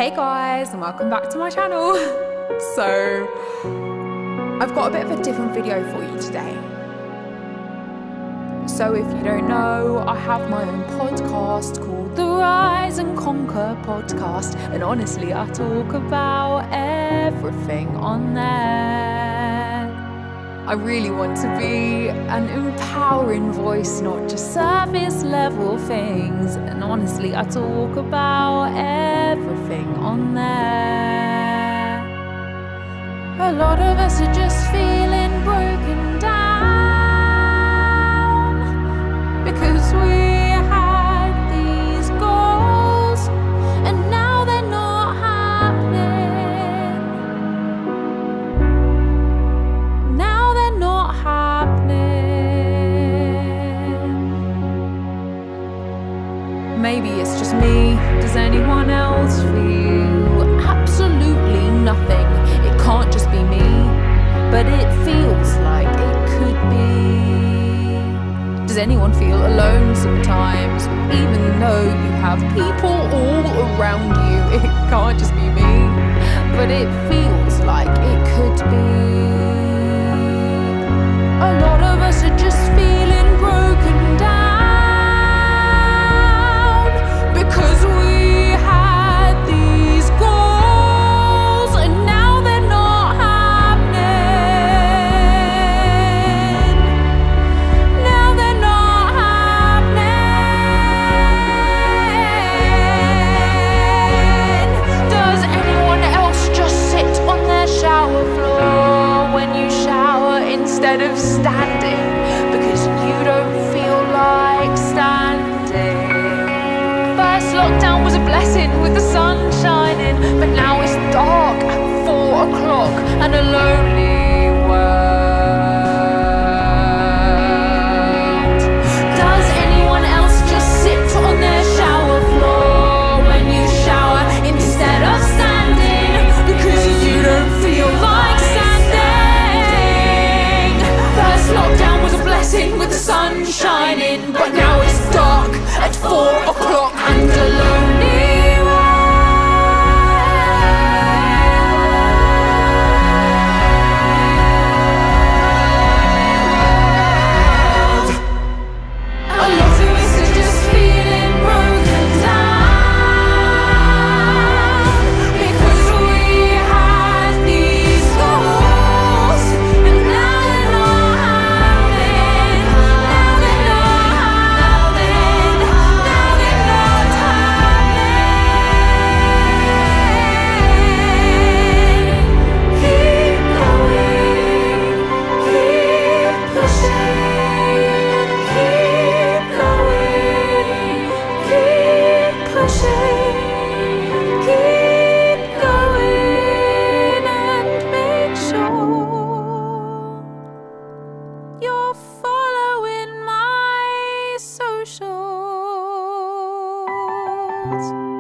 Hey guys, and welcome back to my channel. So, I've got a bit of a different video for you today. So if you don't know, I have my own podcast called the Rise and Conquer podcast, and honestly I talk about everything on there. I really want to be an empowering voice, not just surface level things, and honestly I talk about everything on there. A lot of us are just feeling broken down because we had these goals and now they're not happening. Now they're not happening. Maybe it's just me. Does anyone else feel absolutely nothing? It can't just be me, but it feels like it could be. Does anyone feel alone sometimes? Even though you have people all around you, it can't just be me, but it feels like it could be. A lot of us are just feeling broken down because we had these goals and now they're not happening. Now they're not happening. Does anyone else just sit on their shower floor when you shower instead of standing because you don't feel like standing? First lockdown was a blessing with the sun shining, but now it's dark at 4 o'clock and a lonely world. Does anyone else just sit on their shower floor when you shower instead of standing because you don't feel like standing? First lockdown was a blessing with the sun shining, but now it's dark at 4 o'clock and a lonely world. A lot of us are just feeling broken down because we had these goals and now they're not happening. Now they're not happening. Now they're not happening. Keep going, keep pushing, keep going, keep pushing, keep going, and make sure you're following my socials.